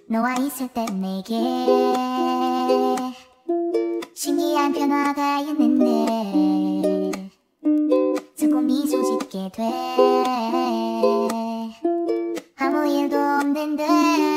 너와 있을 때 내게 신기한 변화가 있는데 자꾸 미소 짓게 돼. 아무 일도 없는 듯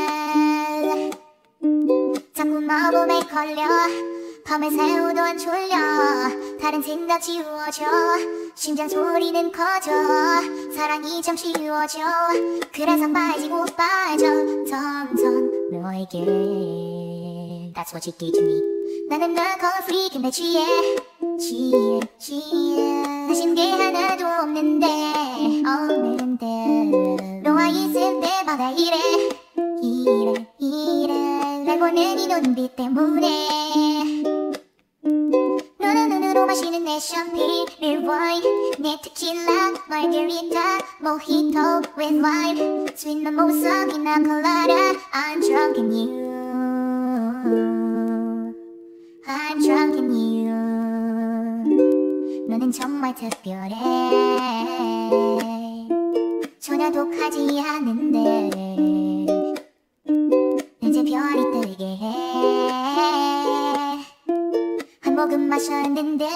자꾸 마법에 걸려. 밤을 새우도 안 졸려. 다른 생각 지워져. 심장 소리는 커져. 사랑이 참 쉬워져. 그래서 빠지고 빠져 점점 너에게. That's what you did to me. 나는 Nightcore freak인데 취해. 하신 게 하나도 없는데 너와 있을 때마다 이래. 날 보는 이 눈빛 때문에. 너는 눈으로 마시는 내 샴페인, red wine, 내 tequila, margarita, mojito with lime. Sweet mimosa, pina colada. I'm drunk in you. I'm drunk in you. 너는 정말 특별해. 전혀 독하지 않은데 이제 별이 뜨게 해. 한 모금 마셨는데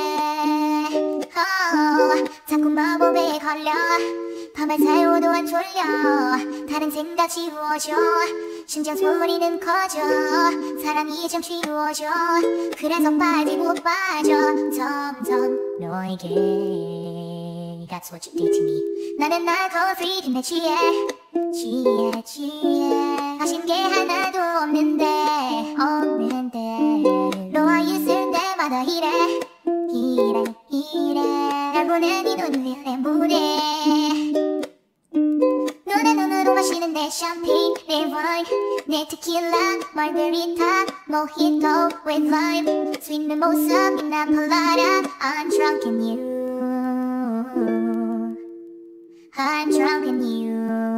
자꾸 마법에 걸려. 밤을 새우도 안 졸려. 다른 생각 지워져. 심장 소리는 커져. 사랑이 참 쉬워져. 그래서 빠지고 빠져 점점 너에게. That's what you did to me. 나는 Nightcore freak인데 취해. 하신 게 하나도 없는데 너와 있을 때마다 이래. 날 보는 이 눈빛 때문에. 너는 눈으로 마시는 내 샴페인, red wine, 내 tequila, margarita, mojito with lime. Sweet mimosa, pina colada. I'm drunk in you. I'm drunk in you.